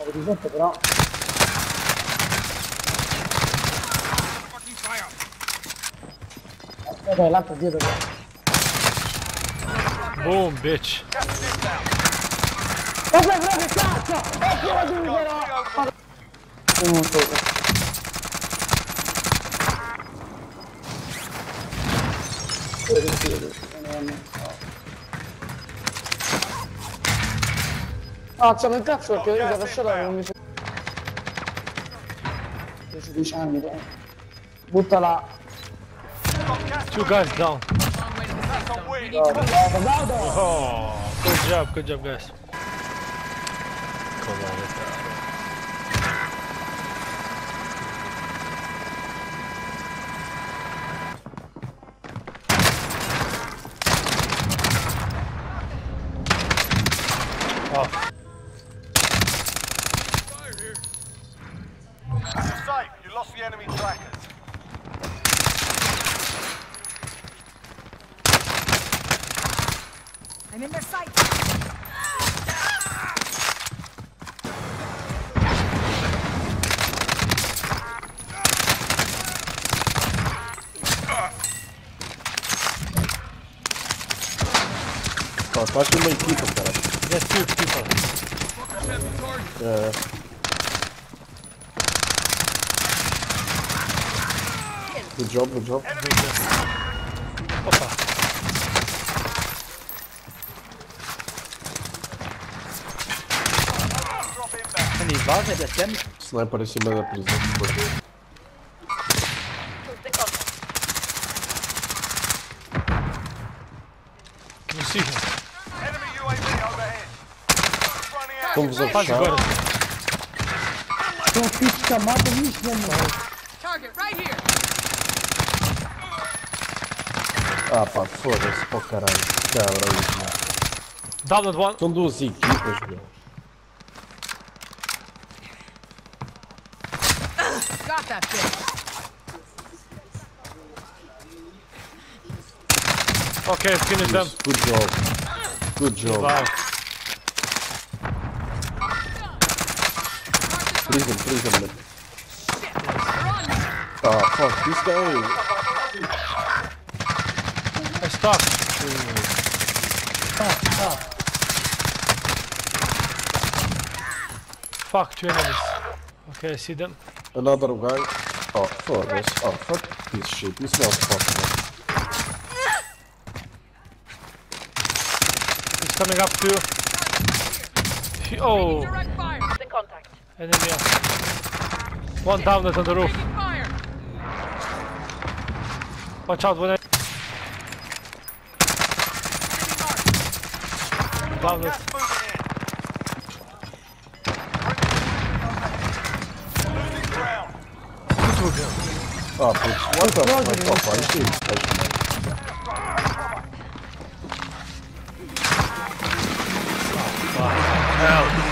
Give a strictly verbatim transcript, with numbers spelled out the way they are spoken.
di sotto però. Aspetta, l'altro dietro. Boom, bitch. Vabbè, bravo, cazzo! E pure tu però! Non so. Ah, c'è un cazzo perché io ho lasciato non mi sono... dieci anni, dai. Buttala. Two guys down. Vado, vado, vado! Oh, good job, good job, guys. Come on, off. You're safe. You lost the enemy trackers. I'm in their sight. Oh, talk to my people, cara. There's two people. Yeah. Good job, good job. Opa. Can you base the stem? Sniper em cima da prisão. Can you see him? Enemy U A V overhead. Running out. Estão-vos a Faz fechar. agora. Tô aqui chamado nisso, mano. Target right here. Ah pá, foda-se para o caralho. Cabra isso, mano. Downed one. São duas equipas, meu. Got that bitch. Okay, finish them. Good job. Good job. Wow. Prison, prison, man. Ah, fuck, this guy. I stopped. Ah, ah. Fuck, two enemies. Okay, I see them. Another guy. Oh, foda-se. Oh, fuck this shit. This not possible. He's coming up too. He- Oh, Direct fire. In contact. enemy up. One down on the roof. Taking fire. Watch out when I... Down it. Gas moving in. Losing ground. Ah, putz. What the fuck? Opa, isto é impressionante. Hell.